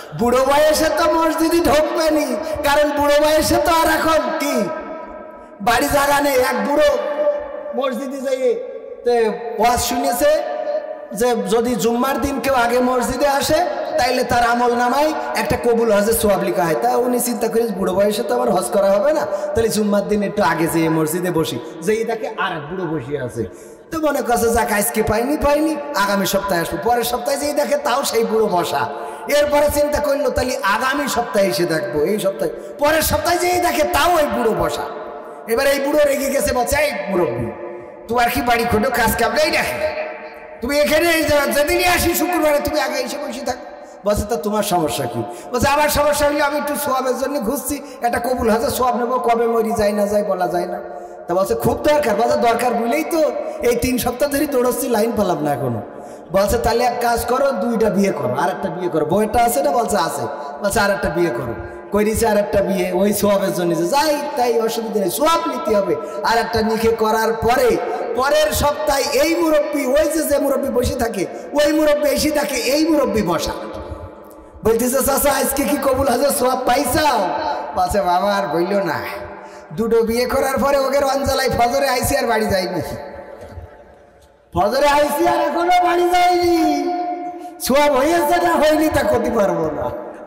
বুড়ো বয়সে তো মসজিদে ঢুকবেনি, কারণ বুড়ো বয়সে তো আর এখন কি বাড়ি জায়গা নেই। এক বুড়ো মসজিদে যাইয়ে ওয়াজ শুনেছে যে যদি জুম্মার দিন কেউ আগে মসজিদে আসে তাইলে তার আমল নামায় একটা কবুল হজের সোয়াব লেখা হয়। তা উনি চিন্তা করে বুড়ো বয়সে তো আমার হজ করা হবে না, তাহলে জুম্মার দিন একটু আগে যেয়ে মসজিদে বসি। যেই দেখে আর এক বুড়ো বসিয়ে আছে, তো মনে করছে যাক আজকে পাইনি আগামী সপ্তাহে আসবো। পরের সপ্তাহে যেই দেখে তাও সেই বুড়ো বসা। এরপরে চিন্তা করলো তাহলে আগামী সপ্তাহে এসে দেখবো, এই সপ্তাহে পরের সপ্তাহে যেই দেখে তাও ওই বুড়ো বসা। এবার এই বুড়ো রেগে গেছে, বলছে এই মুরব্বী তোমার কি বাড়ি খোটো কাজ কামড়াই দেখে, তুমি এখানে যেদিনই আসি শুক্রবারে তুমি আগে এসে বসে থাকো। বলছে তা তোমার সমস্যা কি? বলছে আমার সমস্যা হলে আমি একটু সোয়াবের জন্য ঘুরছি, একটা কবুল হাজার সোয়াব নেবো, কবে মরি যায় না যায় বলা যায় না। তা বলছে খুব দরকার। বলছে দরকার বুঝলেই তো এই 3 সপ্তাহ ধরে দৌড়চ্ছি, লাইন পেলাম না এখনো। বলছে তাহলে এক কাজ করো, 2টা বিয়ে করো, আর একটা বিয়ে করো। বইটা আছে না? বলছে আছে। বলছে আর একটা বিয়ে করো। করেছে আর একটা বিয়ে, ওই সোয়াবের জন্য যাই তাই অসুবিধা নেই, সোয়াব নিতে হবে। আর একটা নিখে করার পরে পরের সপ্তাহে এই মুরব্বী, ওই যে মুরব্বী বসে থাকে ওই মুরব্বী এসে থাকে এই মুরব্বী বসা। বলতেছে চাচা আজকে কি কবুল হাজার সোয়াব পাইছাও? বলছে বাবা আর বলল না, 2টো বিয়ে করার পরে ওকে রঞ্জালাই ফজরে আইসি আর বাড়ি যায়নি, ফজরে আইসি আর এখনো বাড়ি যায়নি। সোয়াব হয়েছে না হয়নি তা করতে পারবো না।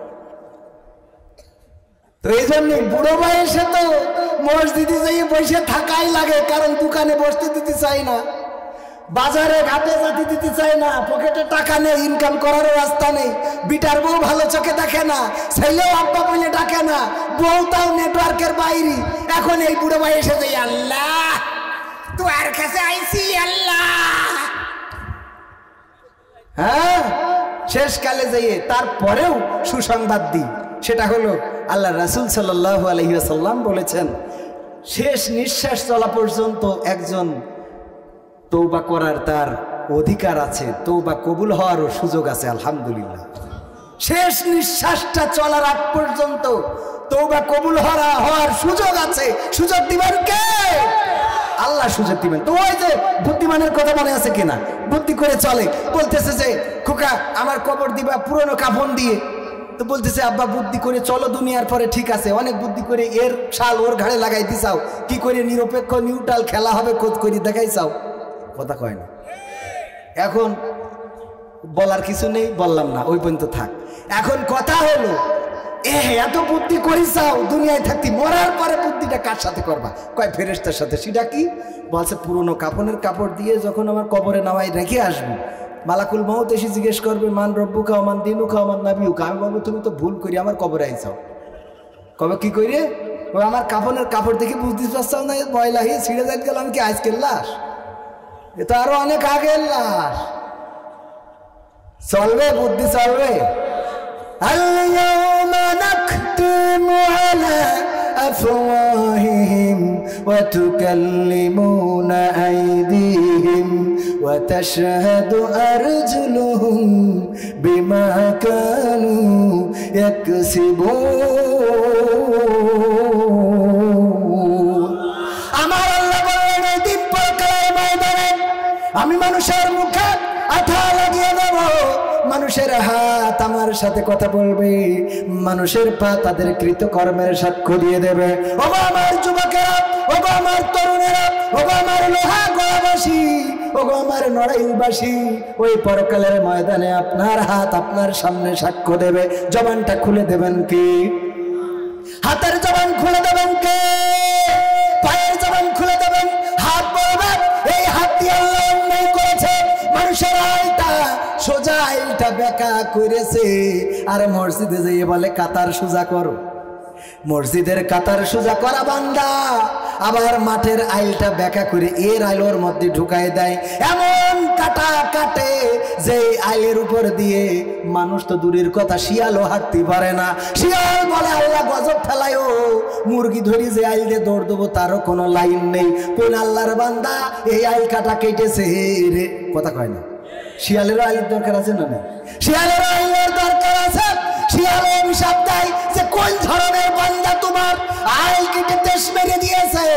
তো এই জন্য বুড়ো বয়সে তো মসজিদে যেয়ে বসে থাকাই লাগে, কারণ দোকানে বসতে দিতে চাই না, বাজারে ঘাটে যেতে দিতে চাই না, পকেটে টাকা নেই, ইনকাম করার রাস্তা নেই, বিটার বউ ভালো চোখে দেখে না, ছেলেও আব্বা বলে ডাকে না, বউ তাও নেটওয়ার্কের বাইরে। এখন এই বুড়ো বয়সে যাই আল্লাহ তোমার কাছে আইসি আল্লাহ, হ্যাঁ শেষকালে যাইয়ে তারপরেও সুসংবাদ দিই। সেটা হলো আল্লাহ রাসূল সাল্লাল্লাহু আলাইহি ওয়াসাল্লাম বলেছেন, শেষ নিঃশ্বাস চলা পর্যন্ত একজন তওবা করার তার অধিকার আছে, তওবা কবুল হওয়ারও সুযোগ আছে। আলহামদুলিল্লাহ, শেষ নিঃশ্বাসটা চলার আগ পর্যন্ত তওবা কবুল হওয়ার সুযোগ আছে। সুযোগ দিবেন কে? আল্লাহ সুযোগ দিবেন। তো ওই যে বুদ্ধিমানের কথা মনে আছে কিনা? বুদ্ধি করে চলে, বলতেছে যে খোকা আমার কবর দিবা পুরনো কাফন দিয়ে। তো বলতেছে আব্বা বুদ্ধি করে চলো দুনিয়ার পরে, ঠিক আছে অনেক বুদ্ধি করে এর শাল ওর ঘাড়ে লাগাই দিছাও, কি করে নিরপেক্ষ নিউট্রাল খেলা হবে খোঁজ করে দেখাইছাও। কথা কয় না। এখন বলার কিছু নেই, বললাম না, ওই পর্যন্ত থাক। এখন কথা হলো এত বুদ্ধি করিছাও দুনিয়ায় থাকতে, মরার পরে বুদ্ধিটা কার সাথে করবা? কয় ফেরেশতার সাথে। সেটা কি? বলছে পুরনো কাফনের কাপড় দিয়ে যখন আমার কবরে নামাই রেখে আসবো, মালাকুল মউত এসে জিজ্ঞেস করবে মান রব্বুকা ওয়া মান দীনুকা ওয়া মান নাবিয়ুকা। আমি বলবো তুমি তো ভুল করি আমার কবরে আইছাও। কবে কি করি? ওই আমার কাফনের কাপড় দেখে বুঝতে পারছাও না ময়লা হয়ে ছিঁড়ে যাই গেলাম কি আজকের লাশ? এ তো আরো অনেক আগের লাশ। চলবে বুদ্ধি চলবে। আল-ইয়াওমা নাখতিমু আলা আফওয়াহিহিম ওয়া তুকাল্লিমুনা আইদিহিম ওয়া তাশহাদু আরজুলুহুম বিমা কানু ইয়াকসিবুন। আমার আল্লাহ বলেন এই দিন পরকালের ময়দানে আমি মানুষের মুখে আঠা লাগিয়ে দেব, মানুষের হাত আমার সাথে কথা বলবে, মানুষের পা তাদের কৃতকর্মের সাক্ষ্য দিয়ে দেবে। ওগো আমার যুবকেরা, ওগো আমার তরুণেরা, ওগো আমার লোহা গলাবাসী, ওগো আমার নড়াইলবাসী, ওই পরকালের ময়দানে আপনার হাত আপনার সামনে সাক্ষ্য দেবে। জবানটা খুলে দেবেন কি? হাতের জবান খুলে দেবেন কে? পায়ের জবান খুলে দেবেন। হাত বলবেন এই হাত দিয়ে আল্লাহ অন্যায় করেছে, মানুষের আইলটা সোজা আইলটা বেঁকা করেছে। আর মসজিদে যেয়ে বলে কাতার সোজা করো। মসজিদের কাতার সোজা করা বান্দা আবার মাঠের আইলটা বেঁকা করে এর আইলের মধ্যে ঢুকাই দেয়। এমন কাটা কাটে যে আইলের উপর দিয়ে মানুষ তো দূরের কথা শিয়ালও হাঁটতে পারে না। শিয়াল বলে আল্লাহ গজব ফেলায়ও, মুরগি ধরি যে আইল দিয়ে দৌড় দেবো তারও কোনো লাইন নেই। কোন আল্লাহর বান্দা এই আইল কাটা কেটেছে রে? কথা কয় না। শিয়ালেরও আইলের দরকার আছে না? শিয়ালের আইলের দরকার আছে। শিয়াল অভিশাপ দেয় যে কোন ধরনের বান্দা তোমার আইল কেটে দেশ মেরে দিয়েছে,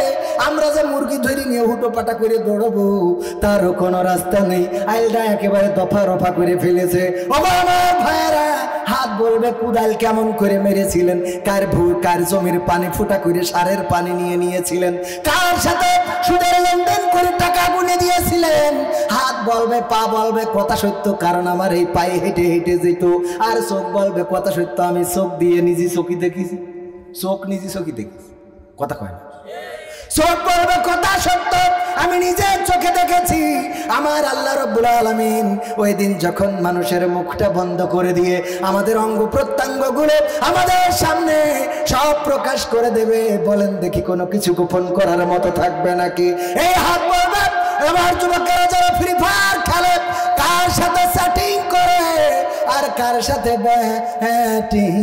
আমরা যে মুরগি ধরে নিয়ে হুটো পাটা করে দৌড়বো তারও কোনো রাস্তা নেই। আইলটা একেবারে দফা রফা করে ফেলেছে। ও আমার ভাইয়েরা, হাত বলবে কুদাল কেমন করে মেরেছিলেন, কার জমির পানি ফুটা করে সারের পানি নিয়ে নিয়েছিলেন, কার সাথে সুদের লেনদেন করে টাকা গুনে দিয়েছিলেন। হাত বলবে, পা বলবে কথা সত্য, কারণ আমার এই পায়ে হেঁটে হেঁটে যেত। আর চোখ বলবে কথা সত্য, আমি চোখ দিয়ে নিজে চোখই দেখেছি, চোখ নিজে চোখই দেখেছি। কথা কয় না? চোখ বলবে কথা সত্য, আমি নিজের চোখে দেখেছি। আমার আল্লাহ রাব্বুল আলামিন ওই দিন যখন মানুষের মুখটা বন্ধ করে দিয়ে আমাদের অঙ্গ প্রত্যঙ্গগুলো আমাদের সামনে সব প্রকাশ করে দেবে, বলেন দেখি কোনো কিছু গোপন করার মতো থাকবে নাকি? এই হাত বলবে, আমার যুবকেরা যারা ফ্রি ফায়ার খেলে, কার সাথে চ্যাটিং করে আর কার সাথে ব্যাটিং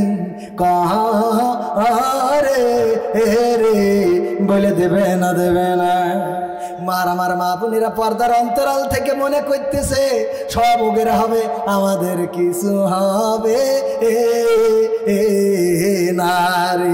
করে রে, বলে দেবে না দেবে না? মার আমার মা বোনেরা পর্দার অন্তরাল থেকে মনে করতেছে সব ওগের হবে, আমাদের কিছু হবে না রে,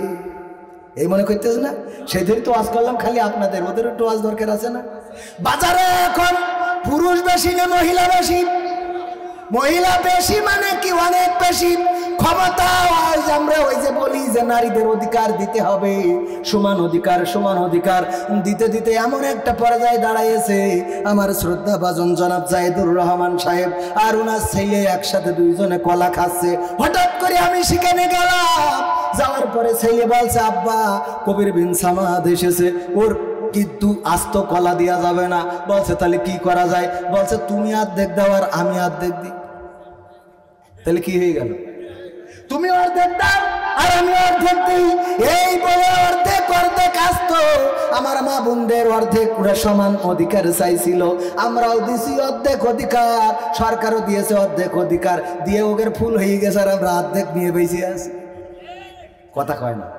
এই মনে করতেছে না? সেদিন তো ওয়াজ করলাম খালি আপনাদের, ওদের একটু ওয়াজ দরকার আছে না? বাজারে এখন পুরুষ বেশি না মহিলা বেশি? মহিলা বেশি মানে কি অনেক বেশি ক্ষমতা। আজ আমরা ওই যে বলি যে নারীদের অধিকার দিতে হবে, সমান অধিকার, সমান অধিকার দিতে দিতে এমন একটা পর্যায়ে দাঁড়াইছে, আমার শ্রদ্ধা ভাজন জনাব জাহিদুর রহমান সাহেব আর ওনার ছেলে একসাথে দুইজনে কলা খাচ্ছে। হঠাৎ করে আমি সেখানে গেলাম, যাওয়ার পরে ছেলে বলছে, আব্বা কবির বিন সামাদ এসেছে, ওর কিন্তু আস্ত কলা দেওয়া যাবে না। বলছে তাহলে কি করা যায়? বলছে তুমি অর্ধেক দাও আর আমি অর্ধেক দিই। তাহলে কি হয়ে গেল? তুমি অর্ধেক দাও আর আমি অর্ধেক দিই, এই বলে অর্ধেক অর্ধেক আস্ত। আমার মা বোনদের অর্ধেক পুরো সমান অধিকার চাইছিল, আমরাও দিছি অর্ধেক অধিকার, সরকারও দিয়েছে অর্ধেক অধিকার, দিয়ে ওদের ফুল হয়ে গেছে আর আমরা অর্ধেক নিয়ে বেঁচে আছি। কথা কয় না?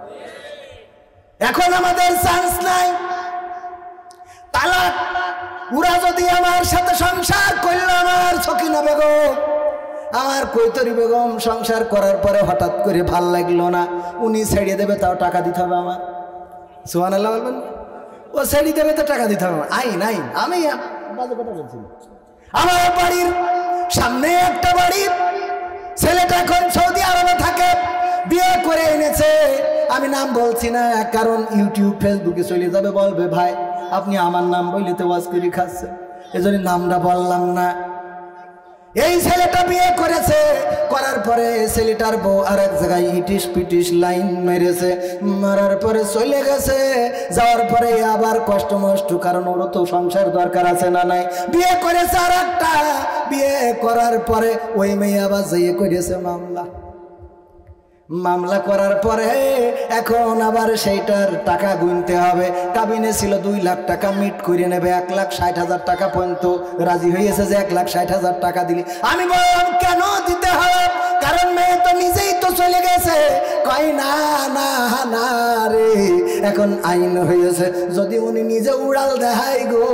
এখন আমাদের চান্স নাই। তালাক, ওরা যদি আমার সাথে সংসার করল, আমার সকিনা বেগম, আমার কৈতরী বেগম সংসার করার পরে হঠাৎ করে ভাল লাগলো না, উনি ছেড়ে দেবে, তাও টাকা দিতে হবে আমার। সুবহানাল্লাহ বলবেন? ও ছেড়ে দেবে তো টাকা দিতে হবে। আইন আইন, আমি বাজে কথা বলছি। আমার বাড়ির সামনে একটা বাড়ি, ছেলেটা এখন সৌদি আরবে থাকে, বিয়ে করে এনেছে। আমি নাম বলছি না, কারণ ইউটিউব ফেসবুকে চলে যাবে, বলবে ভাই আপনি আমার নাম বললে তো ওয়াজ করে খাচ্ছে, এজন্য নামটা বললাম না। এই ছেলেটা বিয়ে করেছে, করার পরে ছেলেটার বউ আর এক জায়গায় ইটিস পিটিস লাইন মেরেছে, মারার পরে চলে গেছে। যাওয়ার পরে আবার কষ্ট মষ্ট, কারণ ওরও তো সংসার দরকার আছে না নাই? বিয়ে করেছে আর একটা, বিয়ে করার পরে ওই মেয়ে আবার যেয়ে করেছে মামলা। মামলা করার পরে এখন আবার সেইটার টাকা গুনতে হবে। কাবিনে ছিল 2 লাখ টাকা, মিট করে নেবে 1,60,000 টাকা পর্যন্ত রাজি হয়েছে যে 1,60,000 টাকা দিলে। আমি বললাম কেন দিতে হবে, কারণ মেয়ে তো নিজেই তো চলে গেছে। কই না না না রে, এখন আইন হয়েছে, যদি উনি নিজে উড়াল দেয় গো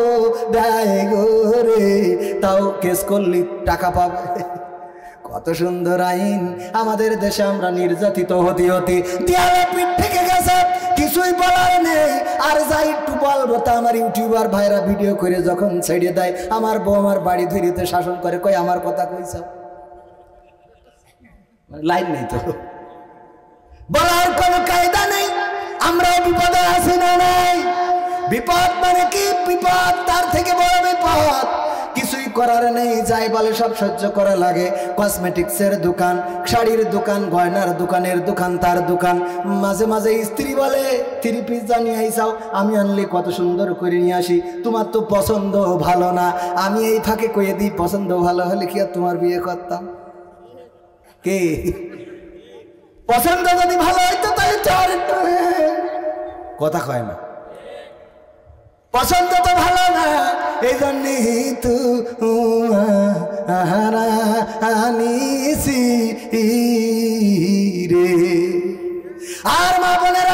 রে, তাও কেস করলি টাকা পাবে। কত সুন্দর আইন আমাদের দেশে। আমরা নির্যাতিত হতে হতে দেয়ালে পিঠ থেকে গেছে, কিছুই বলার নেই। আর যাই একটু বলবো তা আমার ইউটিউবার ভাইরা ভিডিও করে যখন ছেড়ে দেয়, আমার বউ আমার বাড়ি ধরিতে শাসন করে, কই আমার কথা কইছ, লাইন নেই তো, বলার কোনো কায়দা নেই। আমরা বিপদে আছি না নাই? বিপদ মানে কি? বিপদ তার থেকে বড় বিপদ কিছুই করার নেই, যাই বলে সব সহ্য করা লাগে। কসমেটিক্সের দোকান, শাড়ির দোকান, গয়নার দোকানের দোকান, তার দোকান। মাঝে মাঝে স্ত্রী বলে 3 পিস জানিয়ে আইসাও, আমি আনলে কত সুন্দর করে নিয়ে আসি, তোমার তো পছন্দ ভালো না। আমি এই ফাঁকে কয়ে দিই, পছন্দ ভালো হলে কি আর তোমার বিয়ে করতাম? কে পছন্দ যদি ভালো হইতো তাহলে কথা কয় না, পছন্দ তো ভালো না, এই জন্যই তো আনিসি রে। আর মা বোনেরা,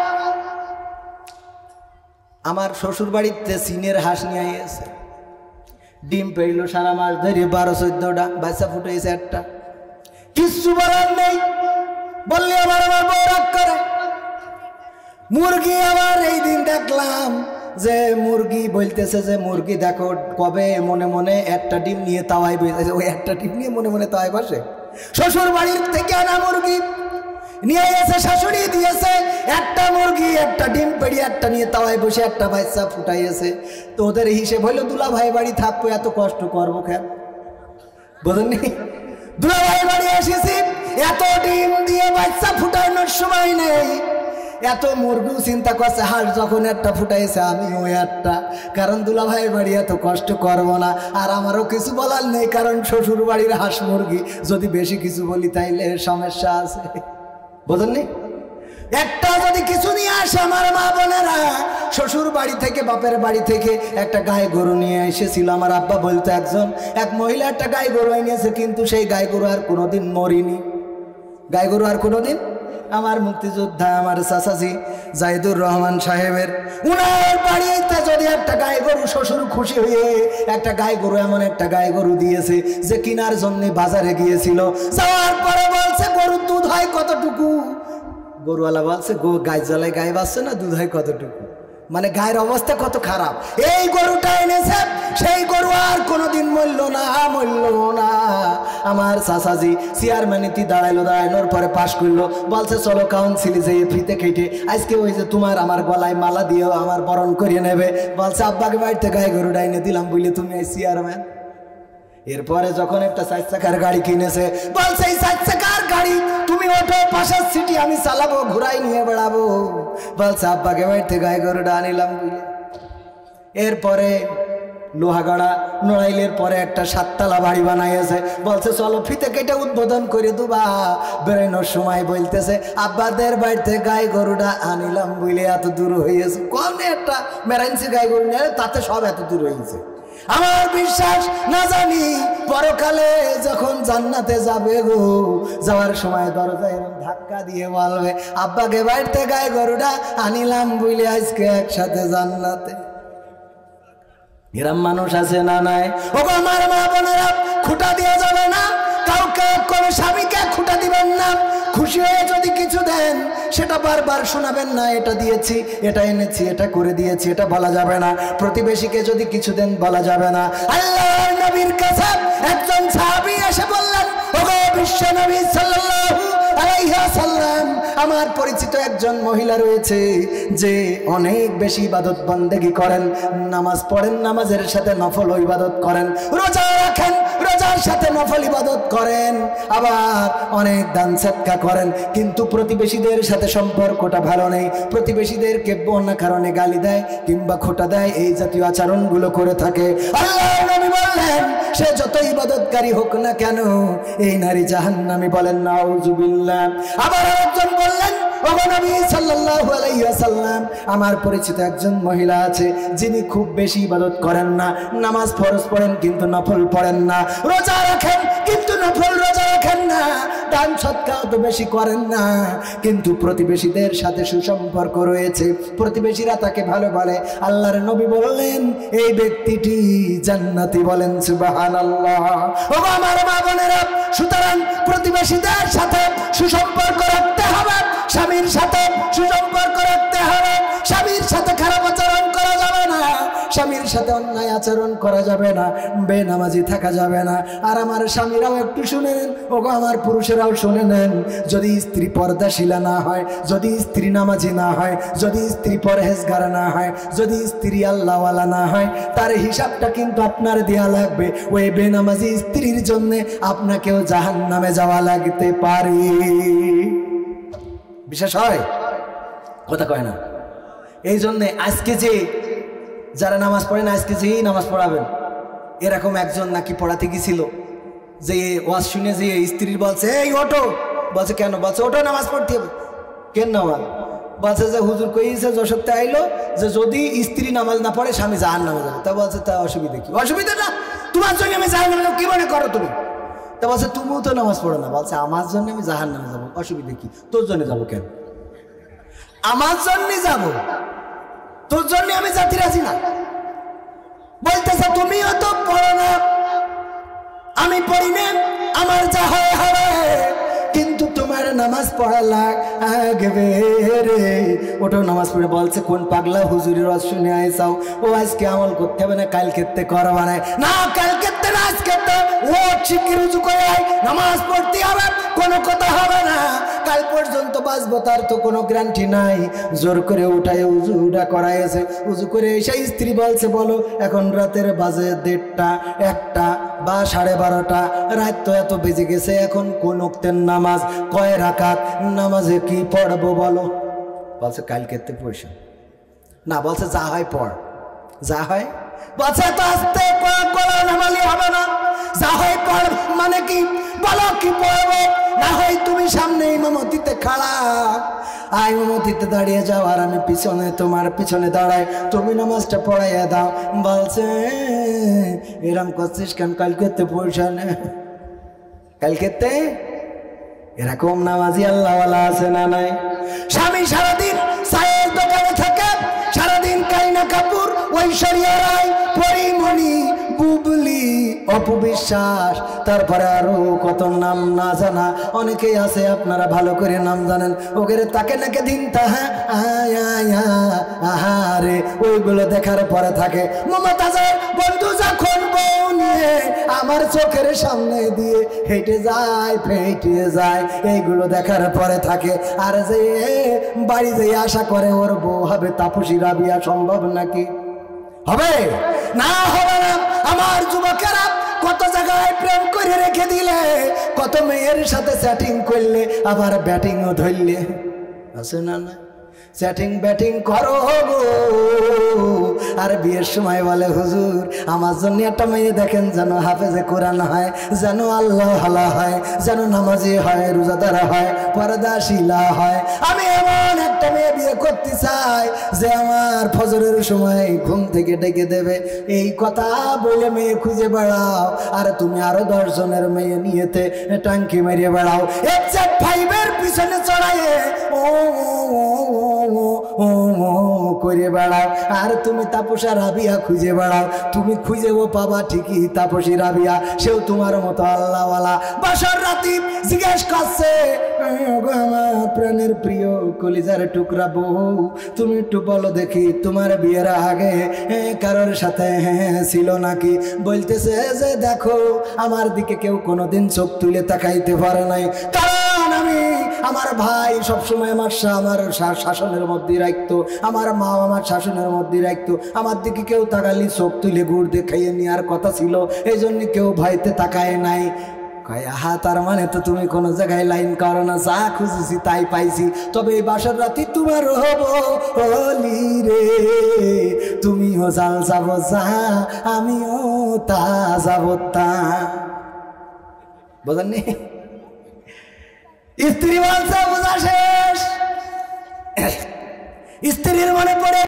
আমার শ্বশুর বাড়িতে চীনের হাঁস নিয়ে এসে ডিম পেড়ল সারা মাস ধরে 12-14টা, বাচ্চা ফুটেছে একটা, কিচ্ছু বলার নেই। বললে আমার বউ রাগ করে, মুরগি আবার এই দিন দেখলাম যে মুরগি বলতেছে যে মুরগি দেখো কবে মনে মনে একটা ডিম নিয়ে তাওয়ায় বসে, ওই একটা ডিম নিয়ে মনে মনে তাওয়ায় বসে। শ্বশুর বাড়ির থেকে আনা মুরগি নিয়ে এসে শাশুড়ি দিয়েছে একটা মুরগি, একটা ডিম পেড়িয়ে একটা নিয়ে তাওয়ায় বসে একটা বাচ্চা ফুটাইয়েছে। তো ওদের হিসেব হইলো দুলা ভাই বাড়ি থাকবো, এত কষ্ট করবো কেন? বোঝেননি? দুলা ভাই বাড়ি এসেছি, এত ডিম দিয়ে বাচ্চা ফুটানোর সময় নেই। এত মুরগি চিন্তা করছে হাঁস যখন একটা ফুটাইছে আমিও একটা, কারণ দুলা ভাই বাড়ি এত কষ্ট করবো না। আর আমারও কিছু বলার নেই, কারণ শ্বশুর বাড়ির হাঁস মুরগি যদি বেশি কিছু বলি তাইলে সমস্যা আছে। বোঝেননি? একটা যদি কিছু নিয়ে আসে আমার মা বোনেরা, শ্বশুর বাড়ি থেকে বাপের বাড়ি থেকে একটা গাই গরু নিয়ে এসেছিল। আমার আব্বা বলতো এক মহিলা একটা গাই গরু এনেছে, কিন্তু সেই গাই গরু আর কোনোদিন মরিনি। গাই গরু আর কোনোদিন, আমার মুক্তিযোদ্ধা আমার চাচাজি জাহিদুর রহমান সাহেবের উনার বাড়িতে যদি একটা গাই গরু, শ্বশুর খুশি হয়ে একটা গাই গরু, এমন একটা গাই গরু দিয়েছে যে কেনার জন্য বাজারে গিয়েছিল। যাওয়ার পরে বলছে গরুর দুধ হয় কতটুকু? গরুওয়ালা বলছে গাই জ্বালায় গায়ে বাঁচছে না, দুধ হয় কতটুকু? মানে গায়ের অবস্থা কত খারাপ। এই গরুটা এনেছে, সেই গরু আর কোনোদিন মরল না। আমার চাচাজি চেয়ারম্যানিতে দাঁড়ানোর পরে পাশ করলো, বলছে চলো কাউন্সিলে যেয়ে ফিতে কেটে আজকে ওই যে তোমার আমার গলায় মালা দিয়েও আমার বরণ করিয়ে নেবে। বলছে আব্বাকে বাড়িতে গায়ে গরুটা এনে দিলাম বলে তুমি এই চেয়ারম্যান। এরপরে যখন একটা 4 চাকার গাড়ি কিনেছে, বলছে এই 4 চাকার গাড়ি তুমি ওঠো, পাশের সিটি আমি চালাবো, ঘুরাই নিয়ে বেড়াবো। বলছে আব্বাকে বাড়িতে গায়ে গরুটা আনিলাম বুঝলে। এরপরে লোহাগড়া নড়াইলের পরে একটা 7 তলা বাড়ি বানাইছে। বলছে চলো ফিতে কেটে উদ্বোধন করে দুবা। বেরোনোর সময় বলতেছে আব্বাদের বাড়িতে গায়ে গরুটা আনিলাম বুঝলে এত দূর হয়েছে। কোন একটা মেরাইন্সি গায়ে গরু নিয়ে তাতে সব এত দূর হয়েছে। আমার বিশ্বাস না জানি পরকালে যখন জান্নাতে যাবে গো, যাওয়ার সময় দরজায় ধাক্কা দিয়ে বলবে আব্বাকে বাড়িতে গায়ে গরুটা আনিলাম বুঝলে আজকে একসাথে জান্নাতে। এরম মানুষ আছে না নাই? ও আমার মা বোনেরা, খুঁটা দেওয়া যাবে না কাউকে, কোনো স্বামীকে খুঁটা দিবেন না। খুশি হয়ে যদি কিছু দেন সেটা বারবার শোনাবেন না, এটা দিয়েছি, এটা এনেছি, এটা করে দিয়েছি, এটা বলা যাবে না। প্রতিবেশীকে যদি কিছু দেন বলা যাবে না। আল্লাহর নবীর কাছে একজন সাহাবী এসে বললেন, ওগো বিশ্ব নবী সাল্লাল্লাহু আলাইহি ওয়াসাল্লাম, আমার পরিচিত একজন মহিলা রয়েছে যে অনেক বেশি ইবাদত বন্দেগী করেন, নামাজ পড়েন, নামাজের সাথে নফল ইবাদত করেন, রোজা রাখেন, রোজার সাথে নফল ইবাদত করেন, আবার অনেক দান সদকা করেন, কিন্তু প্রতিবেশীদের সাথে সম্পর্কটা ভালো নেই। প্রতিবেশীদেরকে বন্য কারণে গালি দেয় কিংবা খোঁটা দেয়, এই জাতীয় আচরণগুলো করে থাকে। আল্লাহর নবী বললেন সে যত ইবাদতকারী হোক না কেন এই নারী জাহান্নামী। বলেন নাউযুবিল্লাহ। আবার আরেকজন বললেন, ওগো নবী সাল্লাল্লাহু আলাইহি ওয়াসাল্লাম, আমার পরিচিত একজন মহিলা আছে যিনি খুব বেশি ইবাদত করেন না, নামাজ ফরজ পড়েন কিন্তু নফল পড়েন না, রোজা রাখেন কিন্তু নফল রোজা রাখেন না, দান সদকাও তো বেশি করেন না, কিন্তু প্রতিবেশীদের সাথে সুসম্পর্ক রয়েছে, প্রতিবেশীরা তাকে ভালো বলে। আল্লাহর নবী বললেন এই ব্যক্তিটি জান্নাতি। বলেন সুবহানাল্লাহ। ওগো আমার মা বোনেরা, সুতরাং প্রতিবেশীদের সাথে সুসম্পর্ক রাখতে হবে, স্বামীর সাথে সুসম্পর্ক রাখতে হবে, স্বামীর সাথে খারাপ আচরণ করা যাবে না, স্বামীর সাথে অন্যায় আচরণ করা যাবে না, বেনামাজি থাকা যাবে না। আর আমার স্বামীরাও একটু শুনে নেন, ওগো আমার পুরুষেরাও শুনে নেন, যদি স্ত্রী পর্দাশীলা না হয়, যদি স্ত্রী নামাজি না হয়, যদি স্ত্রী পরহেজগার না হয়, যদি স্ত্রী আল্লাহওয়ালা না হয়, তার হিসাবটা কিন্তু আপনার দেয়া লাগবে। ওই বেনামাজি স্ত্রীর জন্য আপনাকেও জাহান্নামে যাওয়া লাগতে পারে। বিশেষ হয় কথা কয় না। এই জন্যে আজকে যে যারা নামাজ পড়েন, আজকে যেই নামাজ পড়াবেন, এরকম একজন নাকি পড়াতে গেছিল, যে ওয়াজ শুনে যে স্ত্রীর বলছে এই ওঠো, বলছে কেন? বলছে ওঠো নামাজ পড়তে হবে। কেন নামাজ? বলছে যে হুজুর কইছে যশোরতে আইলো যে যদি স্ত্রী নামাজ না পড়ে স্বামী জাহান্নামে যাবে। তা বলছে তা অসুবিধা কি? অসুবিধা না, তোমার জন্য আমি জাহান্নামে যাবো, কি মনে করো তুমি? তা বলছে তুমিও তো নামাজ পড়ো না। বলছে আমার জন্য আমি জাহান্নামে যাবো, অসুবিধা কি? তোর জন্য যাবো কেন? আমার জন্য যাবো, তোর জন্য আমি জাতি রাজি না। বলতেছে তুমিও তো পড়ো না, আমি পড়ি না, আমার যা হয় হবে, কিন্তু তোমার নামাজ পড়া লাগবে রে। ওটাও নামাজ পড়ে বলছে কোন পাগলা হুজুরের ওয়াজ শুনে আইসাও, ও আজকে আমল করতে হবে না, কাল ক্ষেত্রে করবা না, কাল ক্ষেত্রে না, আজকে ও শিগগির উজু করে আয়, নামাজ পড়তে হবে, কোনো কথা হবে না, কাল পর্যন্ত বাঁচবো তার তো কোনো গ্যারান্টি নাই। জোর করে উঠায় উজুটা করাইছে, উজু করে এসে স্ত্রী বলছে বলো এখন রাতের বাজে 1:30 1টা বা 12:30, রাত তো এত বেজে গেছে, এখন কোন ওয়াক্তের নামাজ, কয় রাকাত নামাজে কি পড়বো বলো? বলছে কাল ক্ষেত্রে পড়ছে না, বলছে যা হয় পড়, যা হয়, বলছে তো আস্তে পড়া নামালি হবে না, যা হয় পড় মানে কি বলো, কি পড়বো? না হয় তুমি সামনে ইমামতিতে খাড়া, ইমামতিতে দাঁড়িয়ে যাও আর আমি পিছনে, তোমার পিছনে দাঁড়াই, তুমি নামাজটা পড়াইয়া দাও। বলছে এরম করছিস কেন, কাল ক্ষেত্রে পড়ছে না, কাল ক্ষেত্রে এরকম নামাজি আল্লাহওয়ালা আছে না নাই? স্বামী সারাদিন চায়ের দোকানে থাকে, সারাদিন কারিনা কাপুর, ঐশ্বরিয়া রায়, পরিমণি, বুবলি, অপবিশ্বাস, তারপরে আরো কত নাম না জানা অনেকেই আছে, আপনারা ভালো করে নাম জানেন, ওকে তাকে নাকি দিন তাহা আহারে ওইগুলো দেখার পরে থাকে। মমতাজের বন্ধু যখন বউ নিয়ে আমার চোখের সামনে দিয়ে হেঁটে যায়, ফেটে যায়, এইগুলো দেখার পরে থাকে। আর যে বাড়ি যে আশা করে ওর বউ হবে তাপসী রাবিয়া, সম্ভব নাকি? হবে না, হবে না। আমার যুবকেরা কত জায়গায় প্রেম করে রেখে দিলে, কত মেয়ের সাথে চ্যাটিং করলে, আবার ব্যাটিংও ধরলে, আছে না? না চ্যাটিং ব্যাটিং করো গো, আর বিয়ের সময় বলে হুজুর আমার জন্য একটা মেয়ে দেখেন, যেন হাফেজে কোরআন হয়, যেন আল্লাহ হালা হয়, যেন নামাজি হয়, রোজাদার হয়, পর্দাশীলা হয়। আমি এমন একটা মেয়ে বিয়ে করতে চাই যে আমার ফজরের সময় ঘুম থেকে ডেকে দেবে। এই কথা বলে মেয়ে খুঁজে বেড়াও, আর তুমি আরো 10 জনের মেয়ে নিয়েতে টাঙ্কি মেরিয়ে বেড়াও, F5-এর পিছনে চড়াইয়ে করে বেড়াও, আর তুমি তাপসা রাবিয়া খুঁজে বেড়াও। তুমি খুঁজেও পাবা ঠিকই তাপসী রাবিয়া, সেও তোমার মতো আল্লাহওয়ালা। বাসর রাতি জিজ্ঞেস করছে আমার প্রাণের প্রিয় কলিজার টুকরা বউ, তুমি একটু বলো দেখি তোমার বিয়ের আগে কারোর সাথে ছিল নাকি? বলতেছে যে দেখো আমার দিকে কেউ কোনোদিন চোখ তুলে তাকাইতে পারে নাই, কারণ আমি, আমার ভাই সবসময় আমার শাসনের মধ্যে রাখতো, আমার মা আমার শাসনের মধ্যে রাখতো, আমার দিকে কেউ তাকালি চোখ তুলে গুড় দেখাইয়ে নেওয়ার কথা ছিল, এই জন্য কেউ ভয়তে তাকায় নাই। হা, তার মানে তো তুমি কোনো জায়গায় লাইন করো না, যা খুঁজেছি তাই পাইছি। তবে এই বাসর রাতি তোমার হব হলি রে, তুমিও জাল যাব যা, আমিও তা যাব তা। বোঝেননি? স্ত্রী বলছে বোঝা শেষ, স্ত্রীর মনে পড়ে